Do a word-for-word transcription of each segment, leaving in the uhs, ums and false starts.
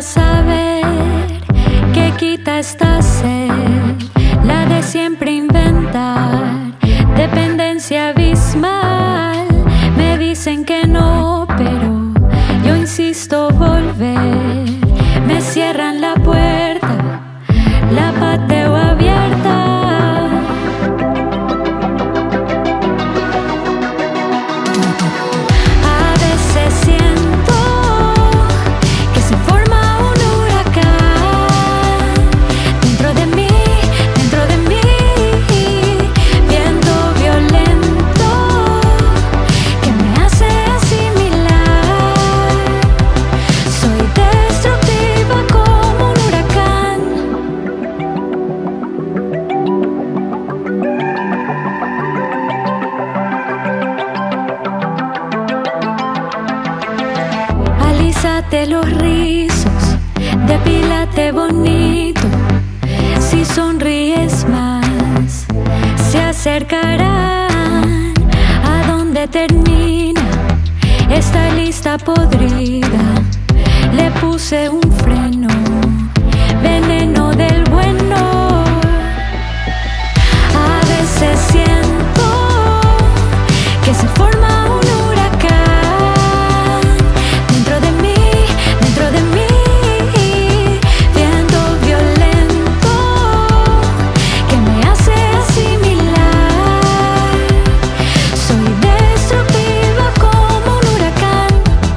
saber que quita esta sed, la de siempre inventar dependencia abismal. Me dicen que no, pero yo insisto volver. Me cierran la puerta, la pateo abierta. A veces siento que se forma un huracán dentro de mí, dentro de mí, viento violento que me hace asimilar. Soy destructiva como un huracán. Alízate los rizos, depílate bonito. Si sonríes más, se acercarán a donde termina esta lista podrida. Le puse un freno, veneno del bueno. A veces siento que se forma un huracán dentro de mí, dentro de mí, viento violento que me hace asimilar. Soy destructiva como un huracán.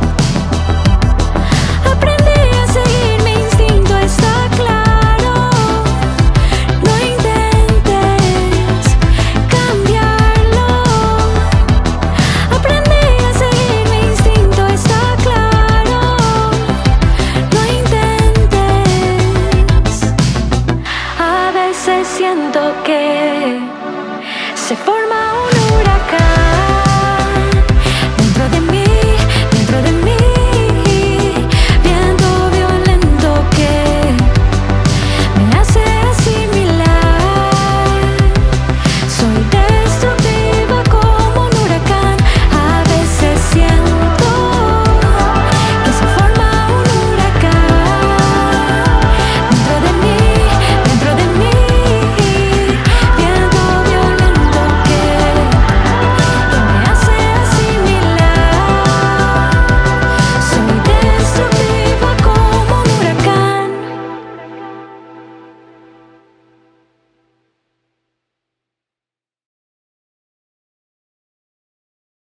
Aprendí a seguir mi instinto, está claro. No intentes cambiarlo. Aprendí a seguir mi instinto, está claro. No intentes. A veces siento que se fue